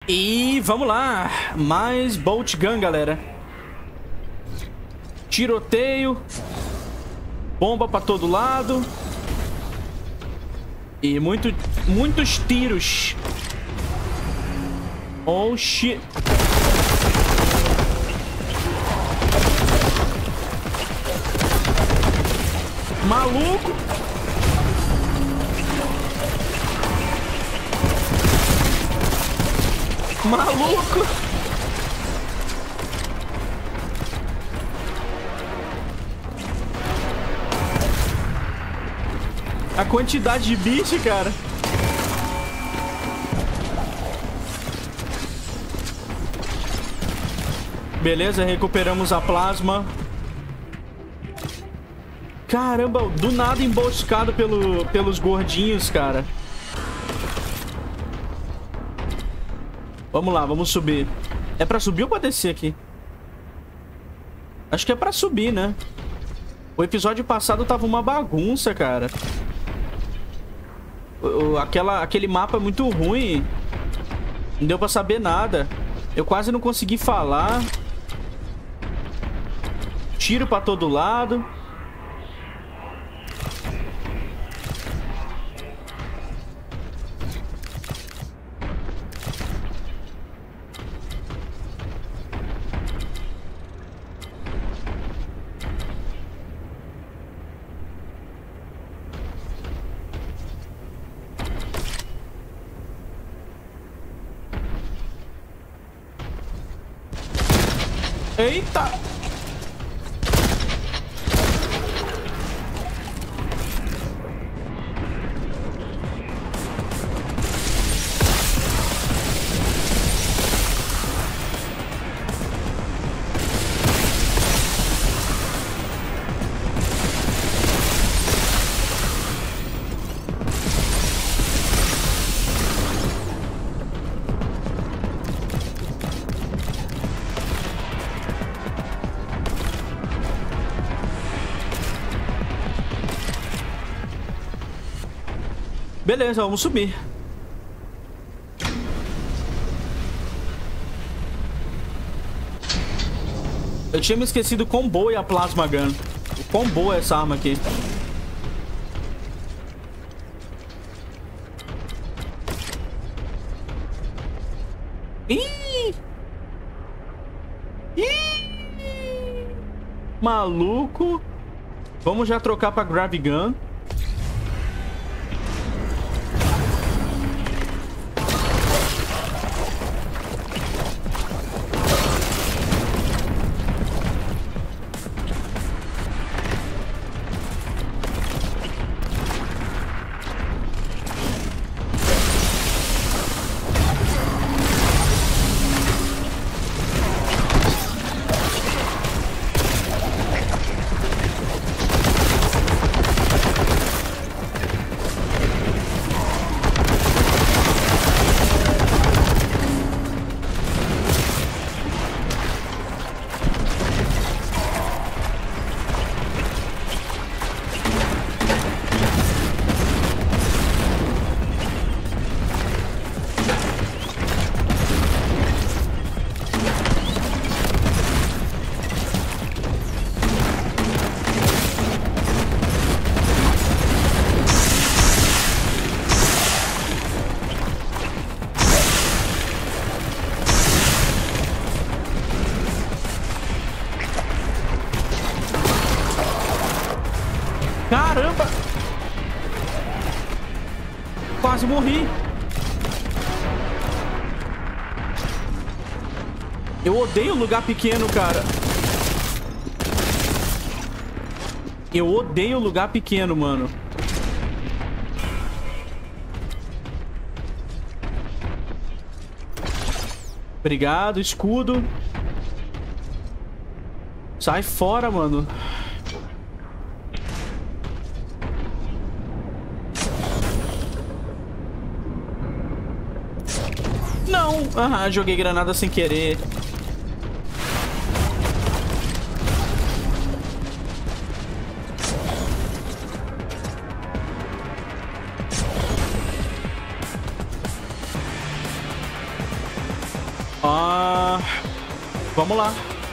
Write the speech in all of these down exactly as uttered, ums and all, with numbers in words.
E vamos lá. Mais Bolt Gun, galera. Tiroteio. Bomba pra todo lado. E muito, muitos tiros. Oh, shit. Maluco. Maluco. A quantidade de bicho, cara. Beleza, recuperamos a plasma. Caramba, do nada emboscado pelo, pelos gordinhos, cara. Vamos lá, vamos subir. É pra subir ou pra descer aqui? Acho que é pra subir, né? O episódio passado tava uma bagunça, cara. O, aquela, aquele mapa é muito ruim. Não deu pra saber nada. Eu quase não consegui falar. Tiro pra todo lado. Eita! Beleza, vamos subir. Eu tinha me esquecido quão boa é a Plasma Gun. O quão boa é essa arma aqui. Ih! Ih! Maluco. Vamos já trocar pra Grav Gun. Caramba! Quase morri. Eu odeio lugar pequeno, cara. Eu odeio lugar pequeno, mano. Obrigado, escudo. Sai fora, mano. Não. Ah, joguei granada sem querer. Ah, vamos lá.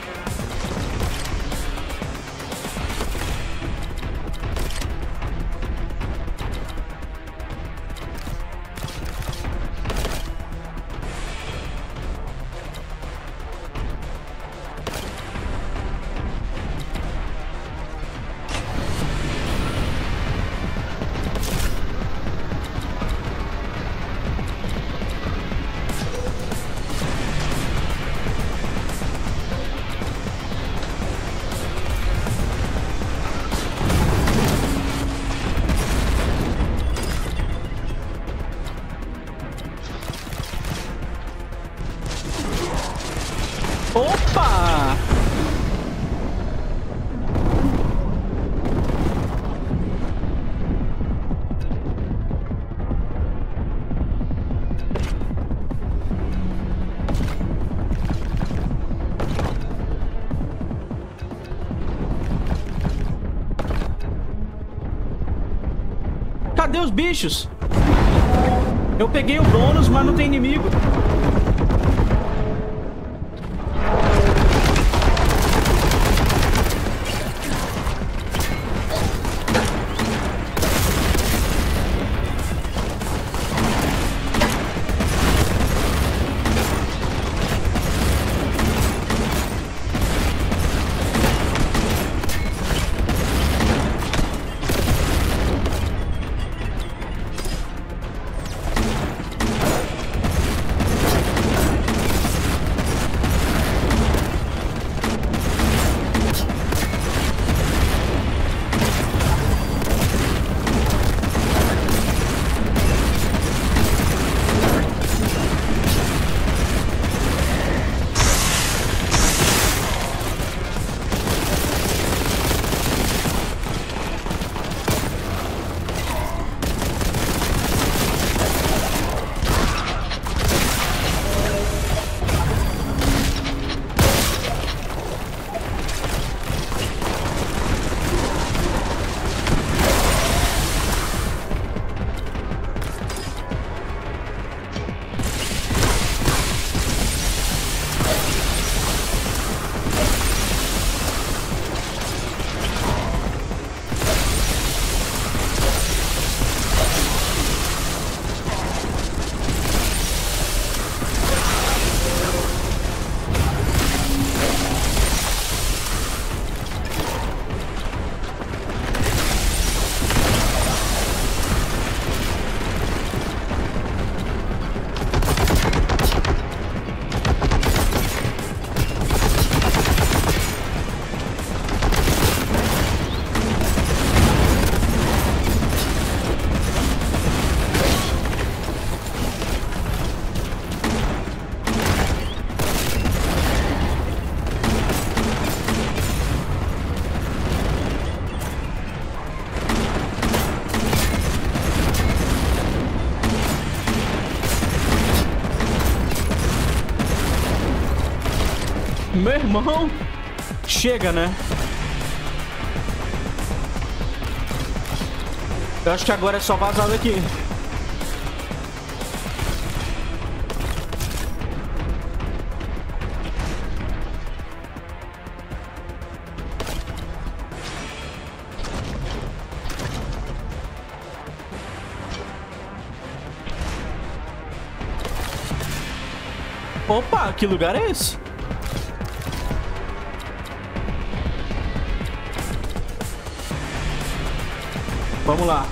Opa! Cadê os bichos? Eu peguei o bônus, mas não tem inimigo. Meu irmão, chega, né? Eu acho que agora é só vazar daqui. Opa, que lugar é esse? Vamos lá.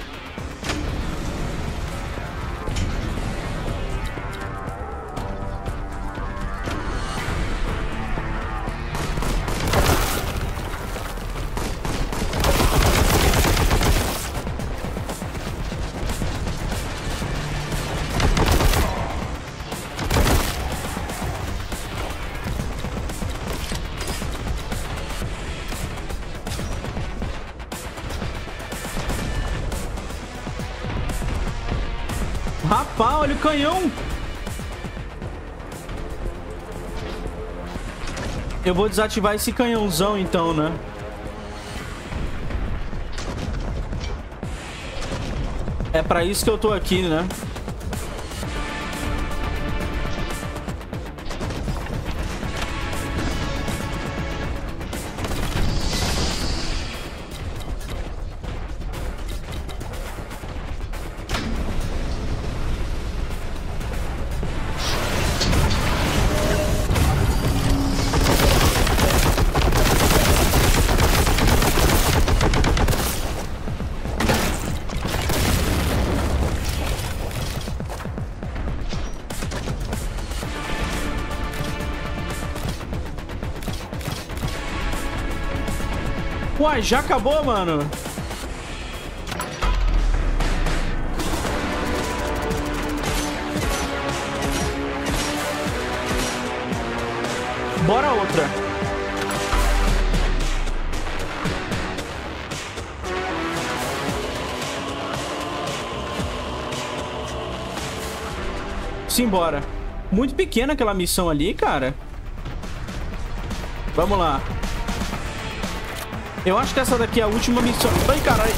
Rapaz, olha o canhão. Eu vou desativar esse canhãozão então, né? É pra isso que eu tô aqui, né? Uai, já acabou, mano. Bora outra. Simbora. Muito pequena aquela missão ali, cara. Vamos lá. Eu acho que essa daqui é a última missão. Ai, caralho.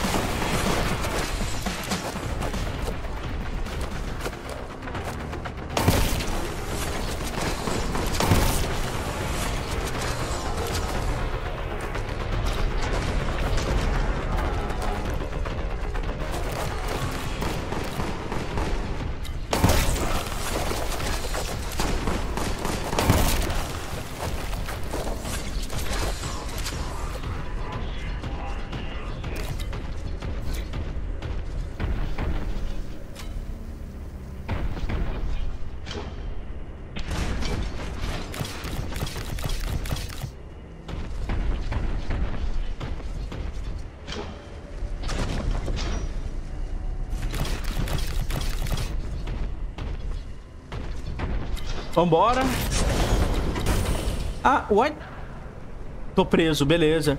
Vambora. Ah, what? Tô preso, beleza.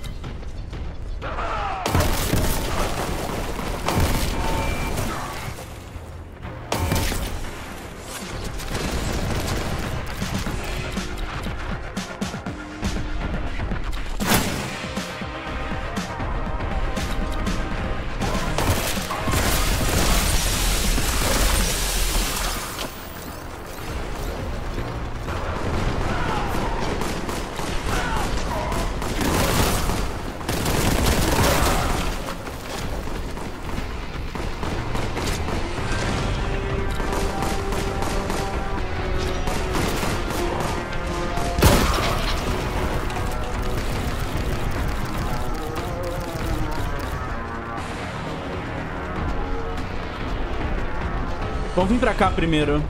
Vamos vir pra cá primeiro.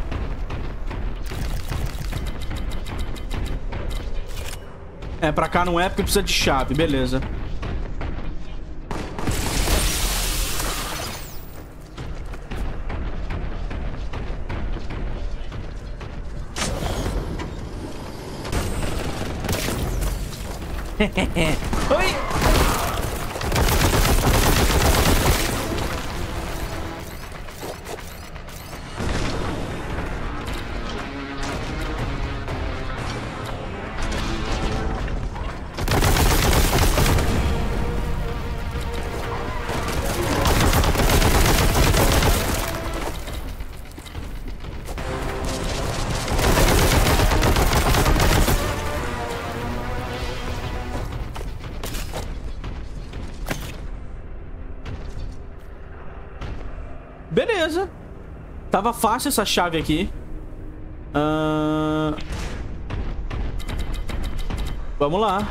É, pra cá não é porque precisa de chave, beleza. Oi! Beleza. Tava fácil essa chave aqui. Uh... Vamos lá.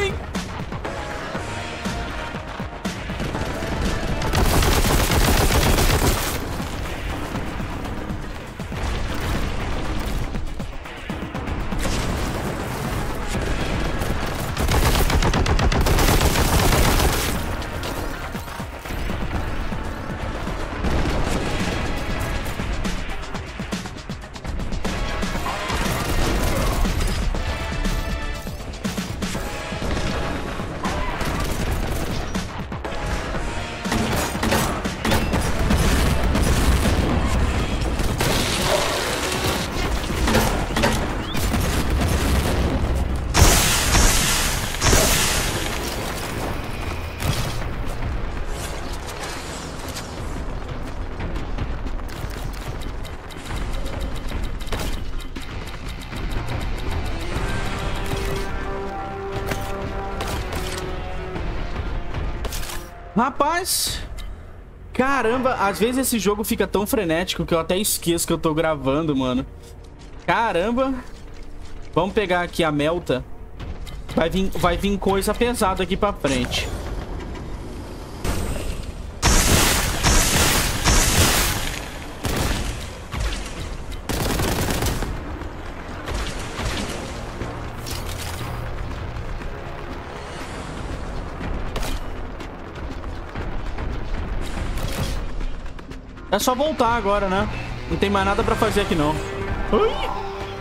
ruim. Rapaz, caramba, às vezes esse jogo fica tão frenético que eu até esqueço que eu tô gravando, mano. Caramba. Vamos pegar aqui a Melta. Vai vir, vai vir coisa pesada aqui pra frente. É só voltar agora, né? Não tem mais nada pra fazer aqui, não. Ui!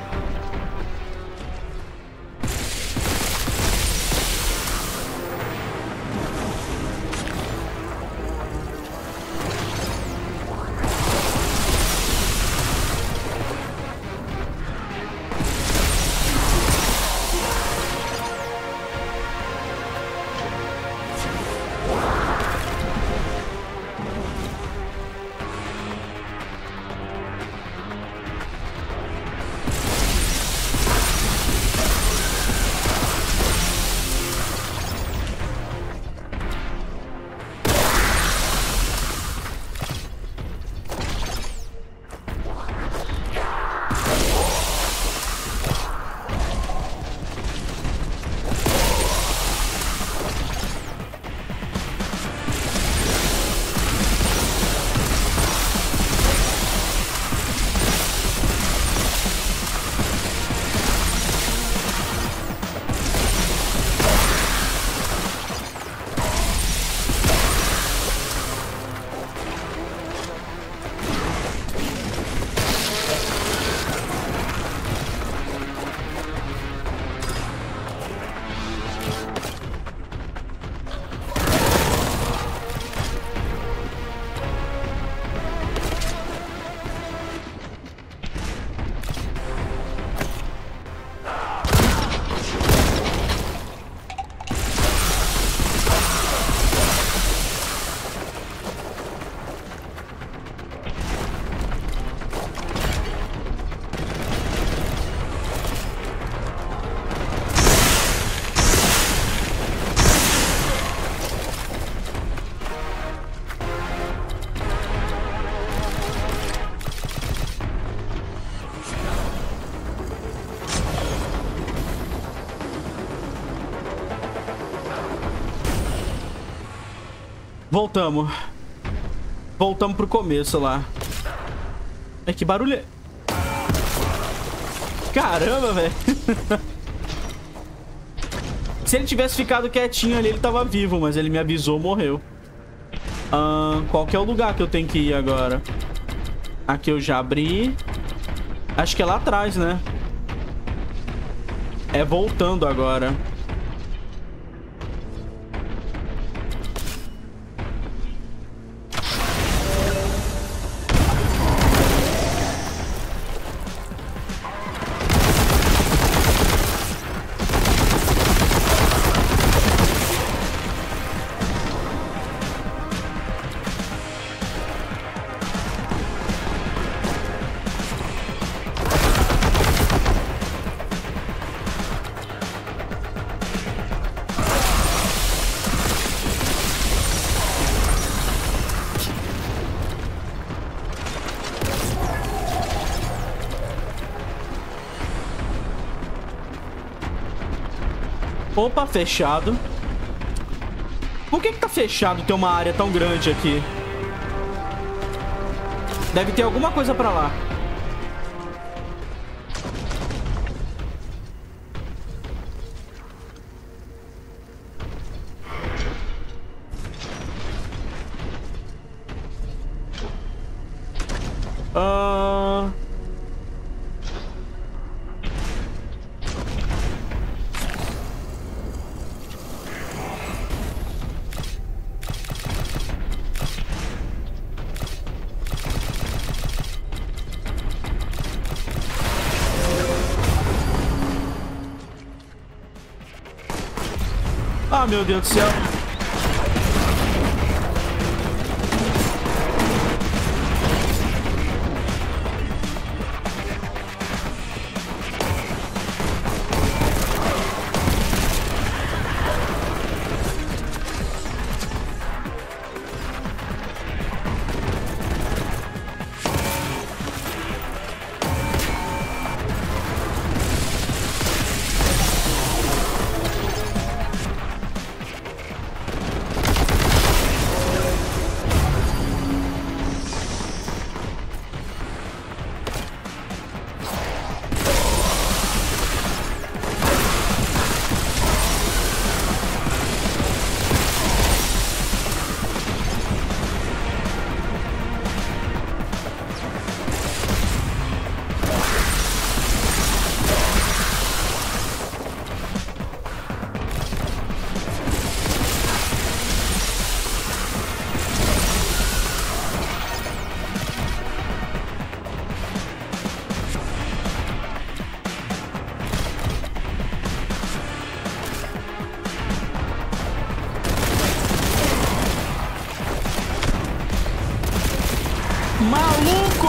Voltamos. Voltamos pro começo lá. É que barulho é... Caramba, velho. Se ele tivesse ficado quietinho ali, ele tava vivo, mas ele me avisou, morreu. Ah, qual que é o lugar que eu tenho que ir agora? Aqui eu já abri. Acho que é lá atrás, né? É voltando agora. Opa, fechado. Por que que tá fechado ter uma área tão grande aqui? Deve ter alguma coisa pra lá. Ah... Ah, meu Deus do céu. Maluco!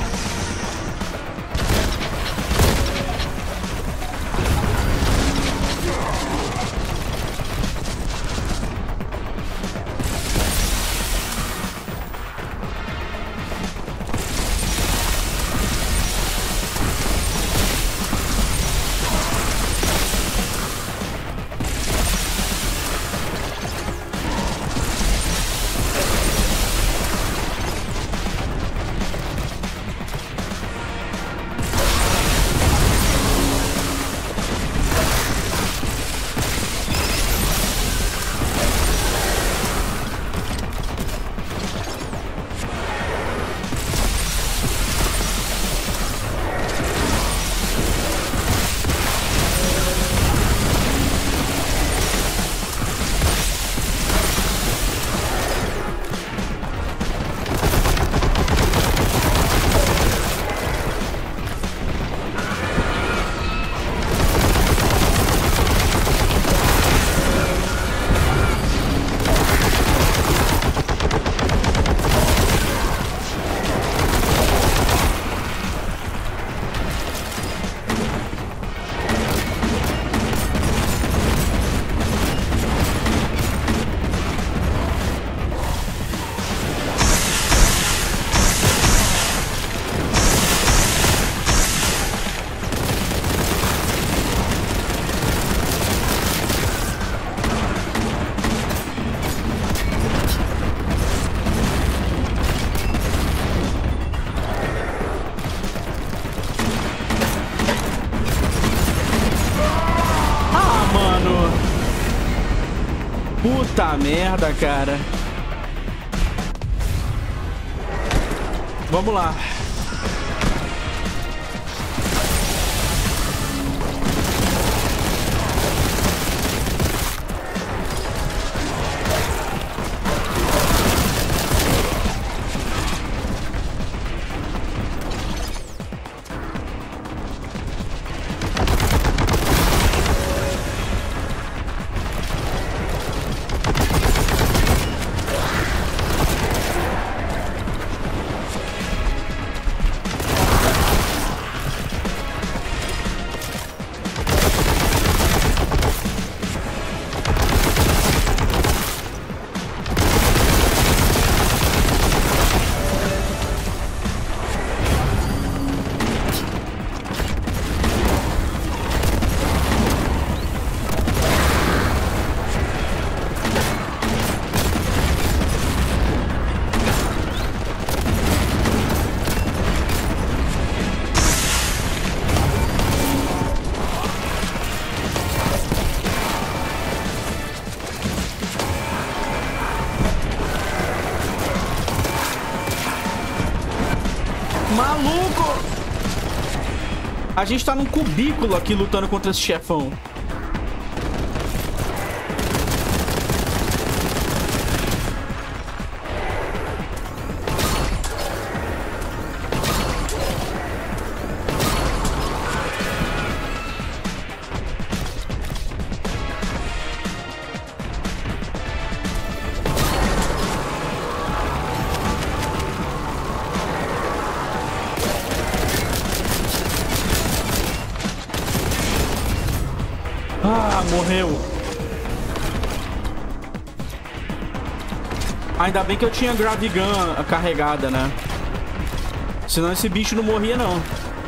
Puta merda, cara. Vamos lá. Maluco! A gente tá num cubículo aqui lutando contra esse chefão. Ah, morreu. Ainda bem que eu tinha Gravigun carregada, né? Senão esse bicho não morria, não.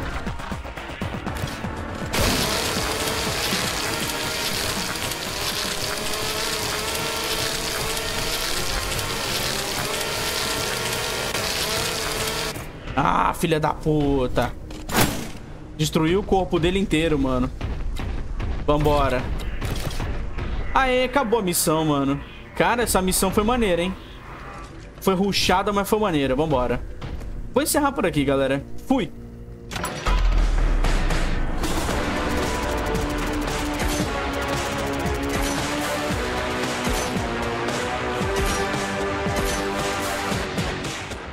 Ah, filha da puta. Destruiu o corpo dele inteiro, mano. Vambora. Aê, acabou a missão, mano. Cara, essa missão foi maneira, hein? Foi rushada, mas foi maneira. Vambora. Vou encerrar por aqui, galera. Fui.